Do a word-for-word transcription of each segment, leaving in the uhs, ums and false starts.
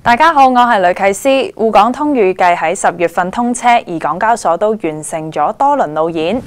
大家好，我係雷啟思。滬港通預計喺十月份通車，而港交所都完成咗多輪路演。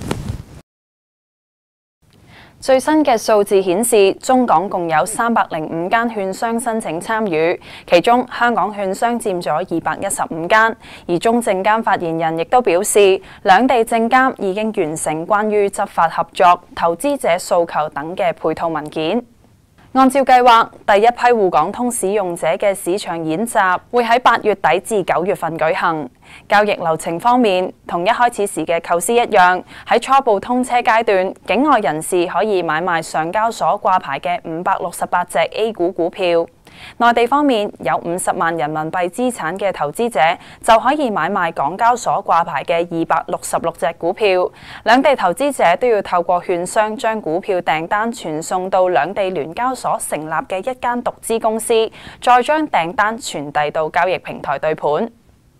最新嘅數字顯示，中港共有三百零五間券商申請參與，其中香港券商佔咗二百一十五間。而中證監發言人亦都表示，兩地證監已經完成關於執法合作、投資者訴求等嘅配套文件。按照計劃，第一批滬港通使用者嘅市場演習會喺八月底至九月份舉行。交易流程方面，同一開始時嘅構思一樣，喺初步通車階段，境外人士可以買賣上交所掛牌嘅五百六十八隻 A 股股票。內地方面，有五十萬人民幣資產嘅投資者就可以買賣港交所掛牌嘅二百六十六隻股票。兩地投資者都要透過券商將股票訂單傳送到兩地聯交所成立嘅一間獨資公司，再將訂單傳遞到交易平台對盤。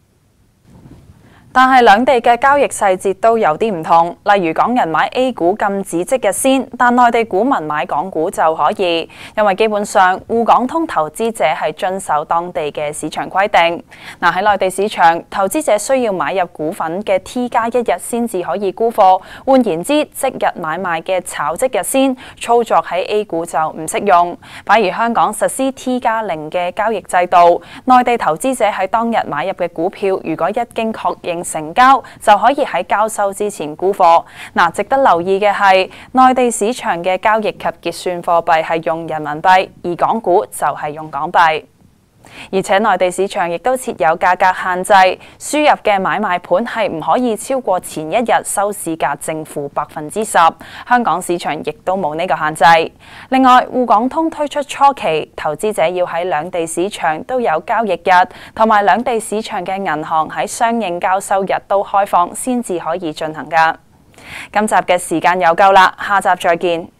但係兩地嘅交易細節都有啲唔同，例如港人買 A 股禁止即日先，但內地股民買港股就可以，因為基本上滬港通投資者係遵守當地嘅市場規定。嗱，喺內地市場，投資者需要買入股份嘅 T 加一日先至可以沽貨，換言之，即日買賣嘅炒即日先操作喺 A 股就唔適用。反而香港實施 T 加零嘅交易制度，內地投資者喺當日買入嘅股票，如果一經確認成交就可以喺交收之前沽貨。嗱，值得留意嘅係，內地市場嘅交易及結算貨幣係用人民幣，而港股就係用港幣。而且內地市場亦都設有價格限制，輸入嘅買賣盤係唔可以超過前一日收市價正負百分之十。香港市場亦都冇呢個限制。另外，滬港通推出初期，投資者要喺兩地市場都有交易日，同埋兩地市場嘅銀行喺相應交收日都開放，先至可以進行㗎。今集嘅時間有夠啦，下集再見。